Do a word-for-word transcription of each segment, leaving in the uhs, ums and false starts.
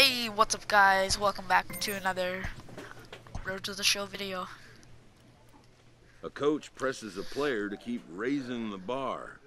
Hey, what's up guys? Welcome back to another Road to the Show video. A coach presses a player to keep raising the bar.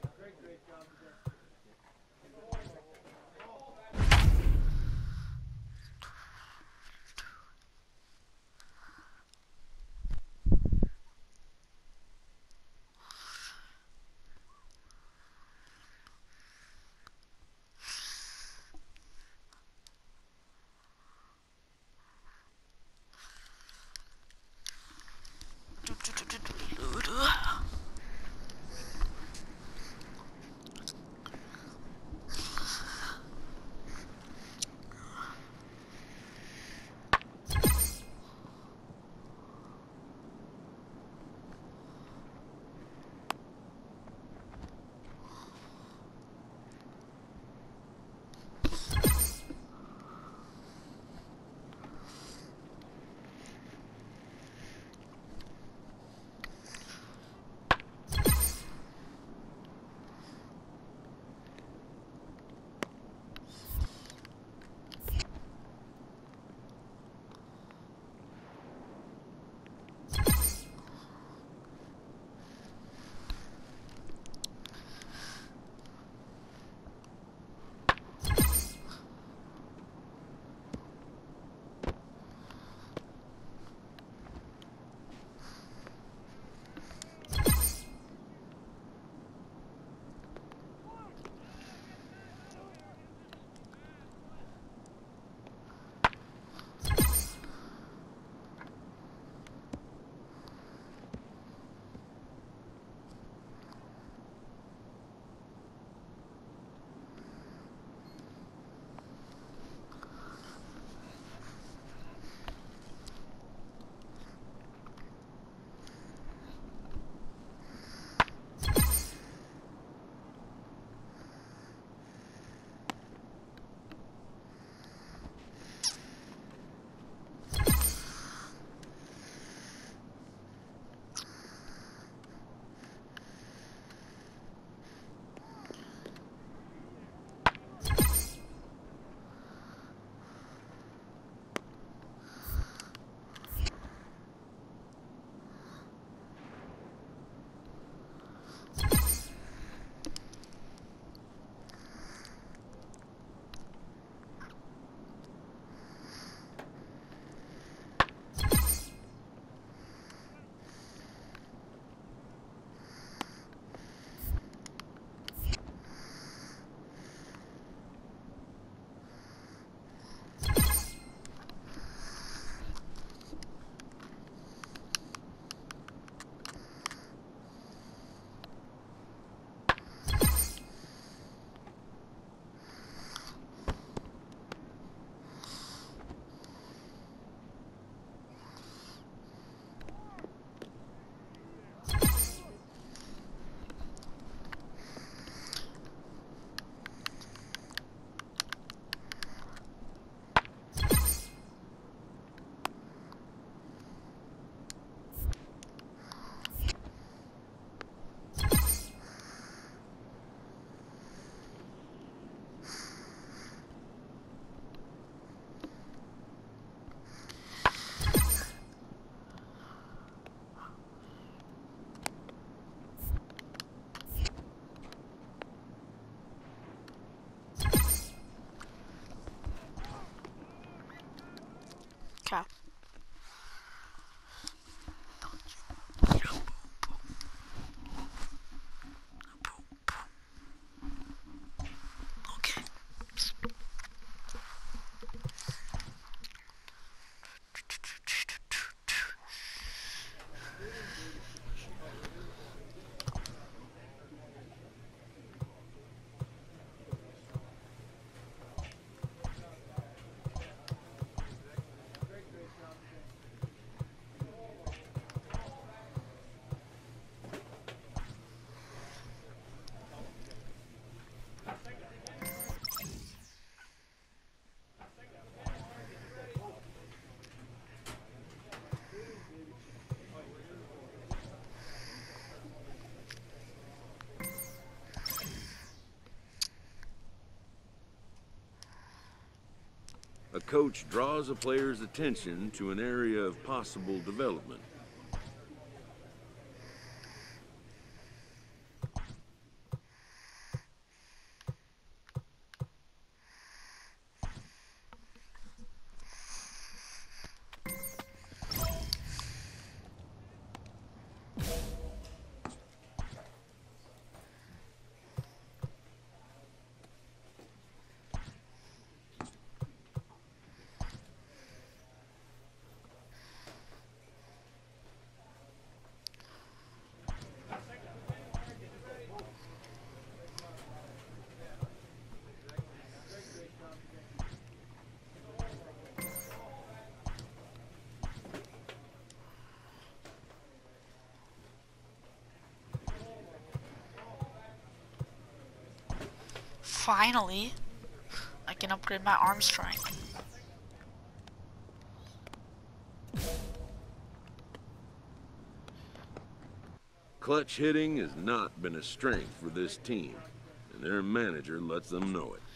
Okay. Okay. A coach draws a player's attention to an area of possible development. Finally, I can upgrade my arm strength. Clutch hitting has not been a strength for this team, and their manager lets them know it.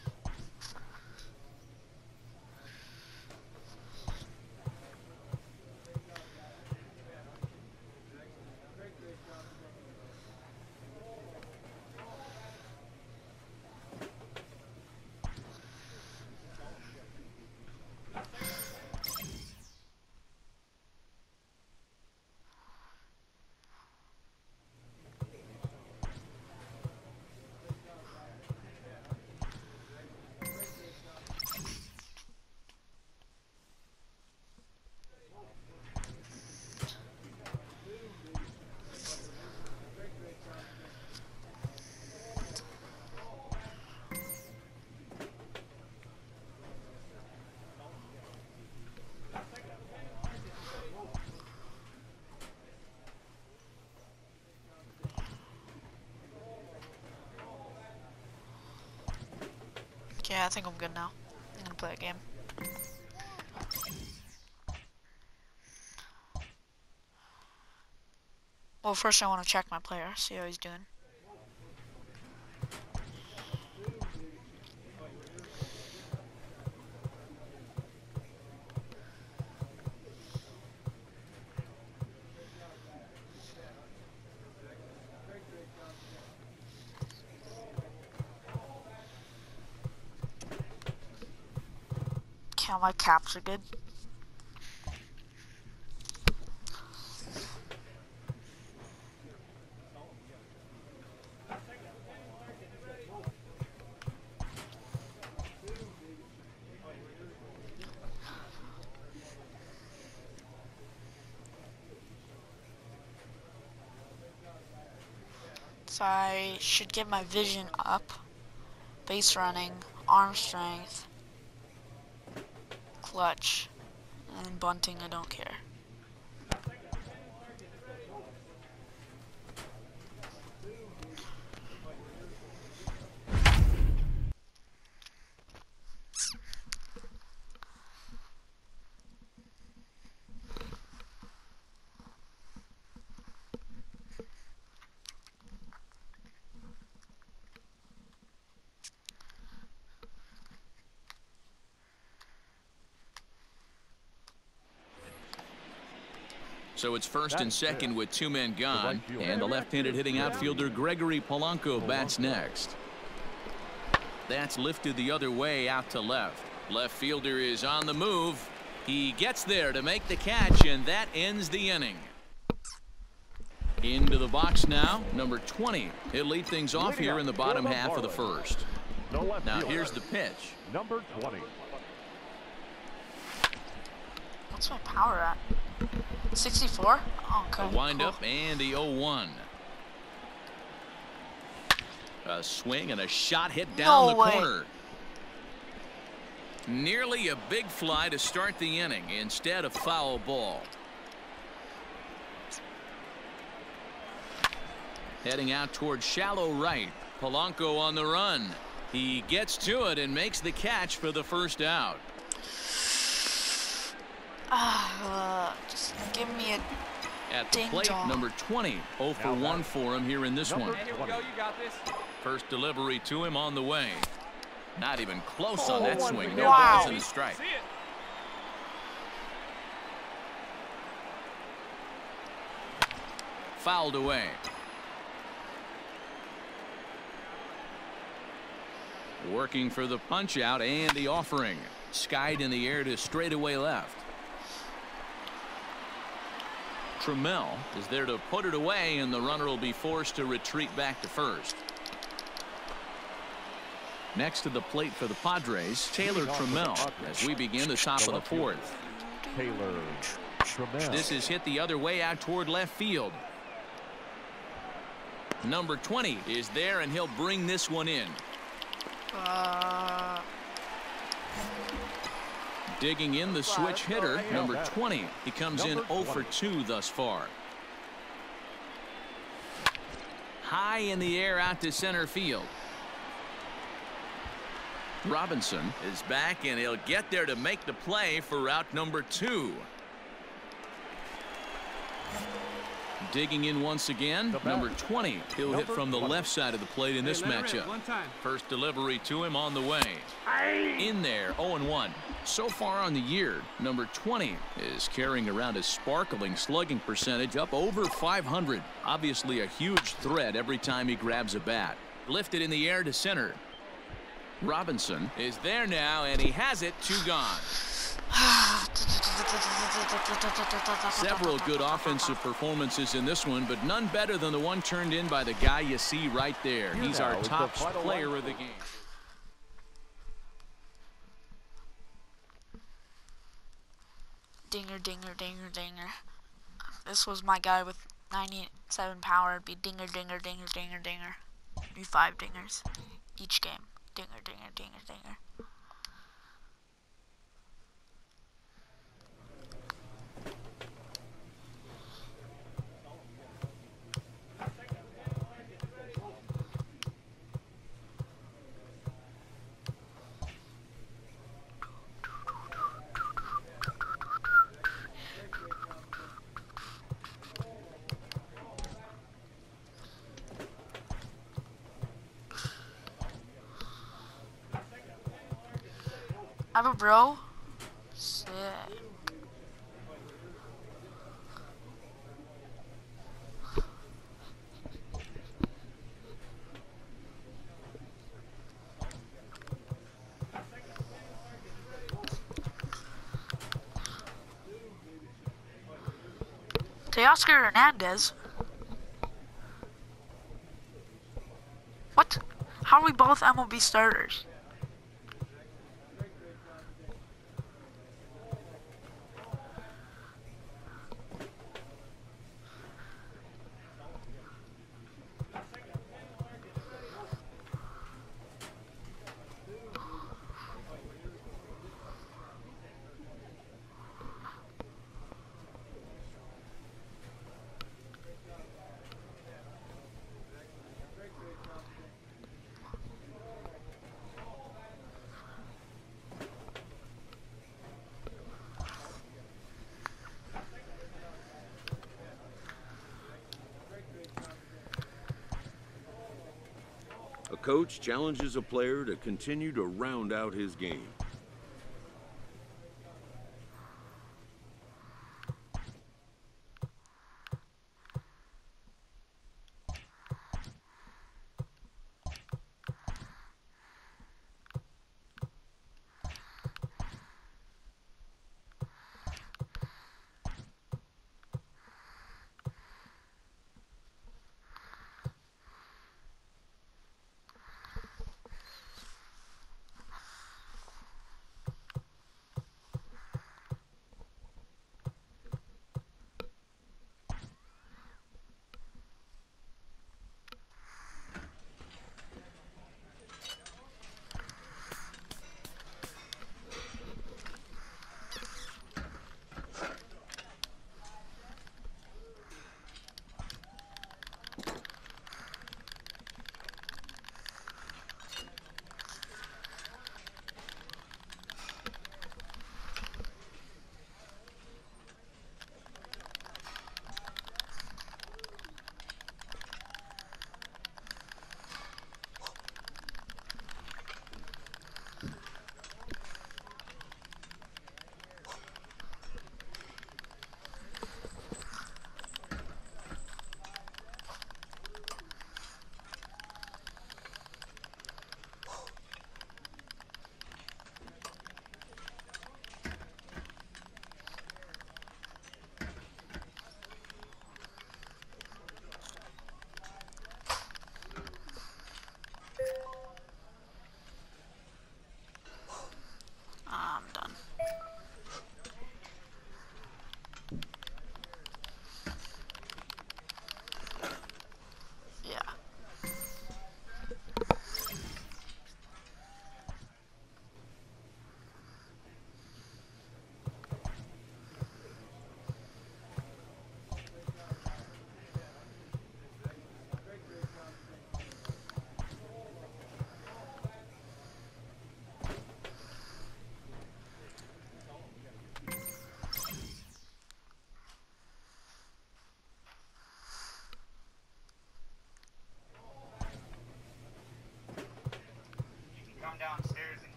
Yeah, I think I'm good now. I'm gonna play a game. Well, first I want to check my player, see how he's doing. Yeah, my caps are good. So I should get my vision up, base running, arm strength, clutch, and bunting, I don't care. So it's first and second with two men gone, and the left-handed hitting outfielder Gregory Polanco bats next. That's lifted the other way out to left. Left fielder is on the move. He gets there to make the catch, and that ends the inning. Into the box now, number twenty. He'll lead things off here in the bottom half of the first. Now here's the pitch. Number twenty. What's my power at? sixty-four? Oh, okay. A wind cool. up and the oh one. A swing and a shot hit down No the way. corner. Nearly a big fly to start the inning instead of foul ball. Heading out towards shallow right. Polanco on the run. He gets to it and makes the catch for the first out. Uh, just give me a At the ding plate, dong. number twenty. oh for one for him here in this one. Here we go. You got this. First delivery to him on the way. Not even close on that swing. No Wow. balls in the strike. Fouled away. Working for the punch out and the offering. Skied in the air to straightaway left. Trammell is there to put it away, and the runner will be forced to retreat back to first. Next to the plate for the Padres, Taylor Trammell, as we begin the top of the fourth. Taylor Trammell. This is hit the other way out toward left field. Number twenty is there, and he'll bring this one in. Uh, Digging in the switch hitter, number twenty. He comes in oh for two thus far. High in the air out to center field. Robinson is back, and he'll get there to make the play for route number two. Digging in once again, number twenty. He'll hit from the left side of the plate in this matchup. First delivery to him on the way. In there, oh and one. So far on the year, number twenty is carrying around a sparkling slugging percentage up over five hundred. Obviously a huge threat every time he grabs a bat. Lifted in the air to center. Robinson is there now, and he has it. Two gone. Several good offensive performances in this one, but none better than the one turned in by the guy you see right there. He's our top player of the game. dinger, dinger, dinger, dinger. This was my guy with ninety-seven power. It'd be dinger, dinger, dinger, dinger, dinger. Be five dingers each game. Dinger, dinger, dinger, dinger. I have a bro. Sick. Teoscar Hernandez. What? How are we both M L B starters? A coach challenges a player to continue to round out his game.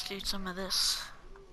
do some of this.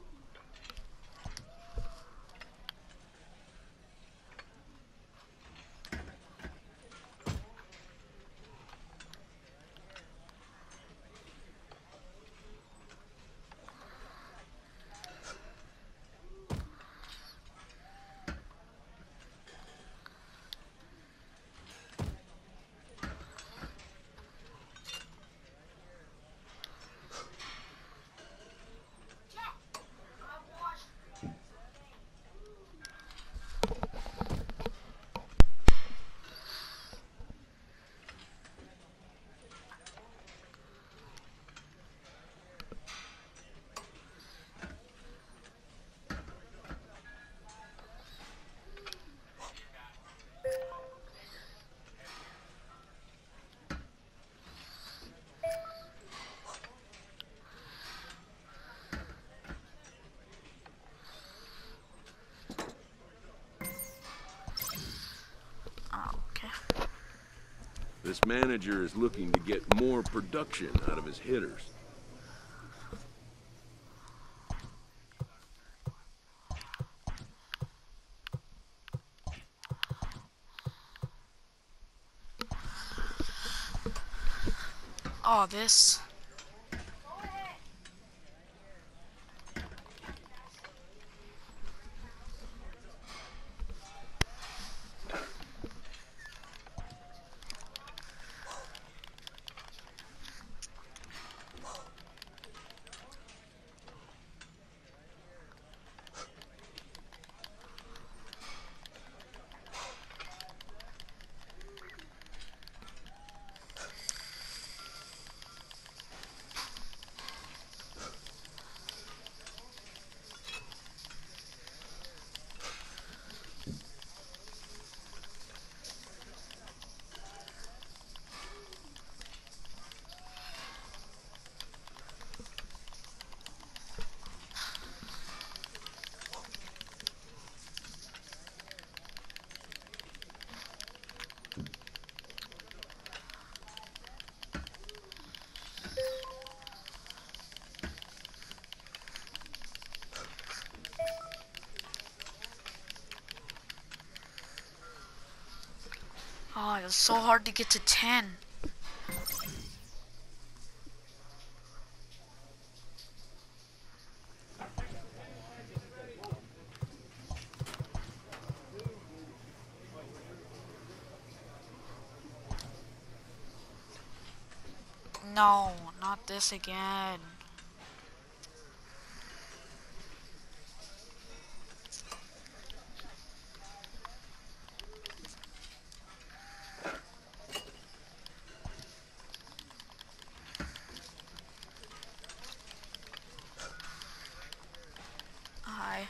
This manager is looking to get more production out of his hitters. Oh, this. Oh, it's so hard to get to ten. No, not this again. Hi.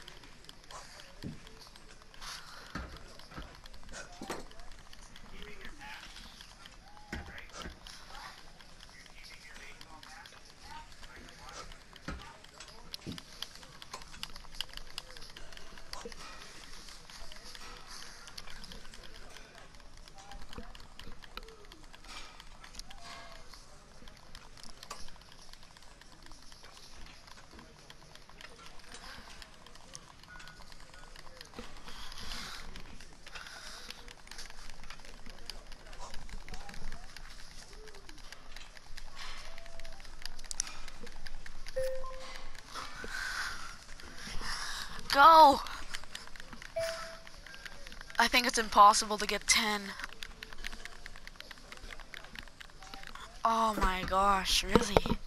Go! I think it's impossible to get ten. Oh my gosh, really?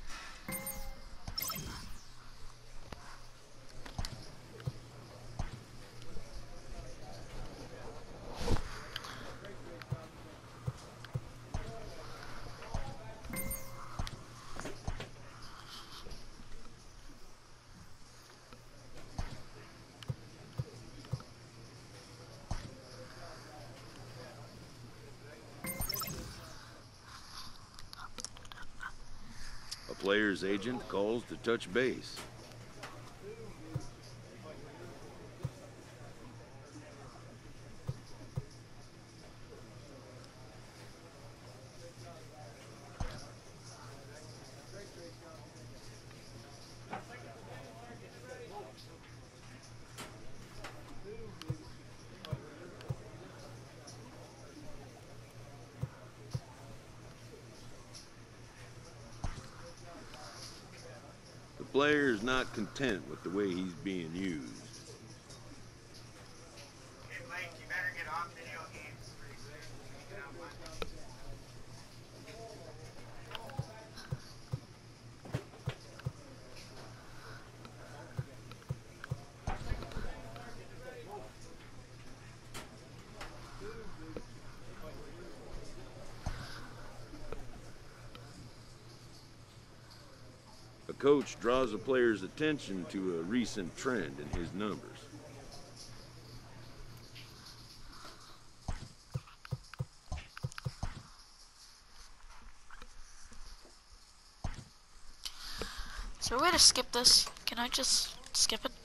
A player's agent calls to touch base. player is not content with the way he's being used. Hey Blake, you better get off video games pretty soon. You know what? A coach draws a player's attention to a recent trend in his numbers. Is there a way to skip this? Can I just skip it?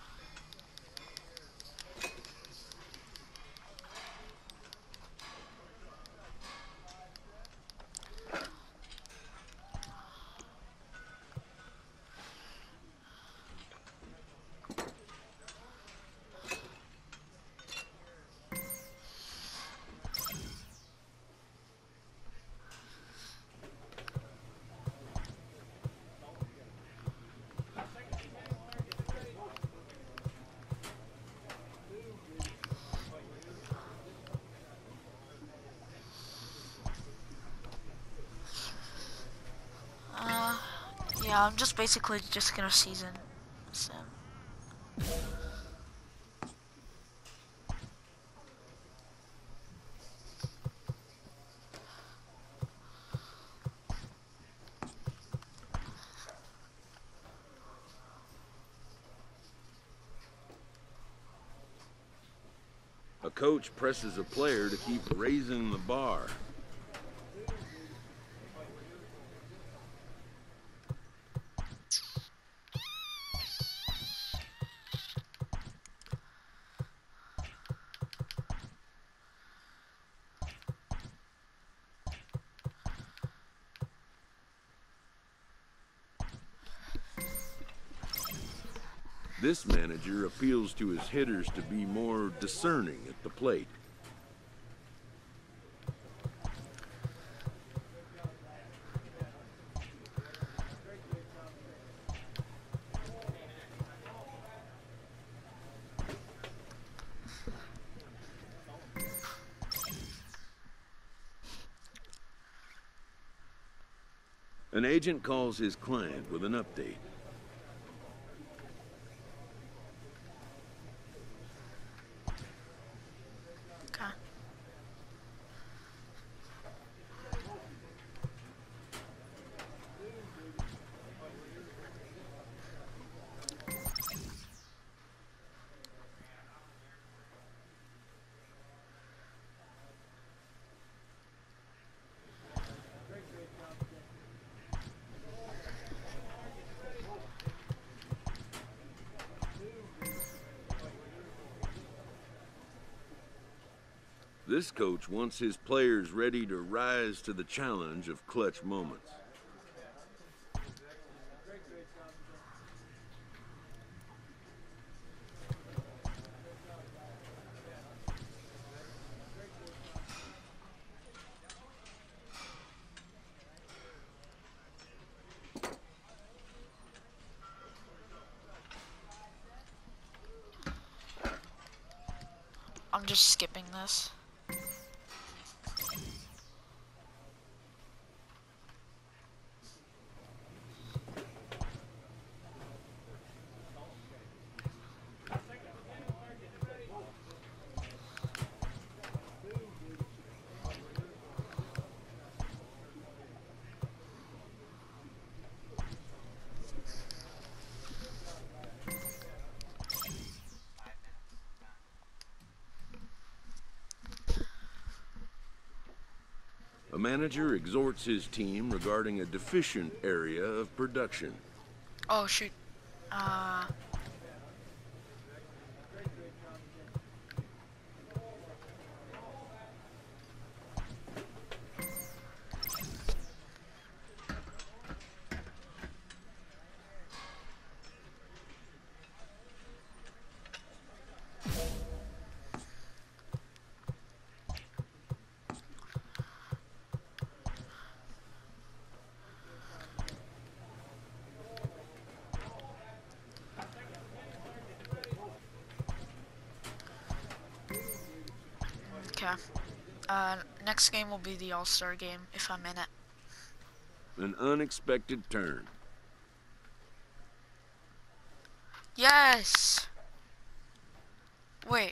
Yeah, I'm just basically just gonna season sim. A coach presses a player to keep raising the bar. This manager appeals to his hitters to be more discerning at the plate. An agent calls his client with an update. Okay. This coach wants his players ready to rise to the challenge of clutch moments. I'm just skipping this. A manager exhorts his team regarding a deficient area of production. Oh shoot. Uh Okay. Uh, next game will be the All-Star game, if I'm in it. An unexpected turn. Yes! Wait.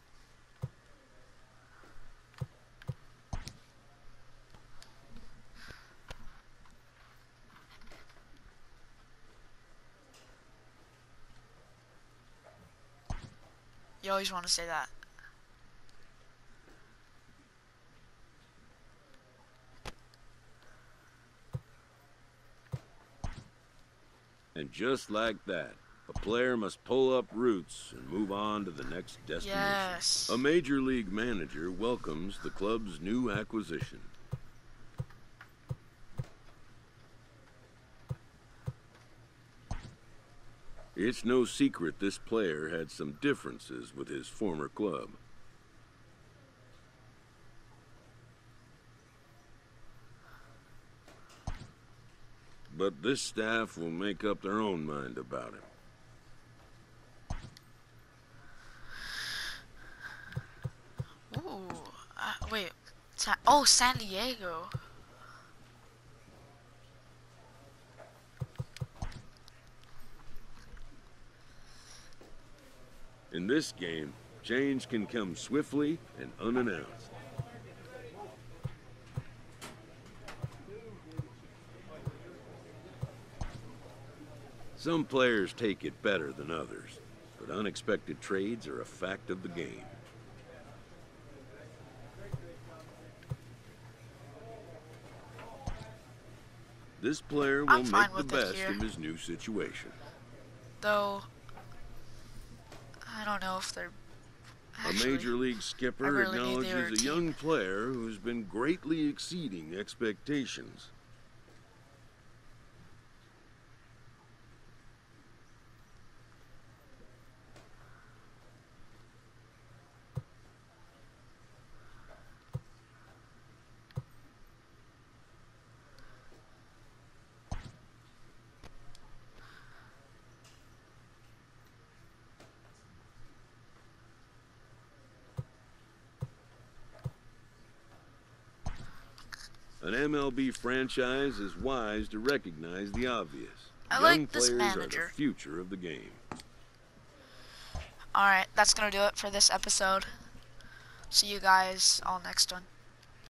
You always want to say that. And just like that, a player must pull up roots and move on to the next destination. Yes. A major league manager welcomes the club's new acquisition. It's no secret this player had some differences with his former club. But this staff will make up their own mind about him. Ooh. Uh, wait. Sa oh, San Diego. In this game, change can come swiftly and unannounced. Some players take it better than others, but unexpected trades are a fact of the game. This player will I'm fine make the with it best here. of his new situation. Though, I don't know if they're actually, A major league I skipper really knew they were a acknowledges a team. young player who's been greatly exceeding expectations. An M L B franchise is wise to recognize the obvious. I Young like this players are manager. the future of the game. Alright, that's gonna do it for this episode. See you guys all next one.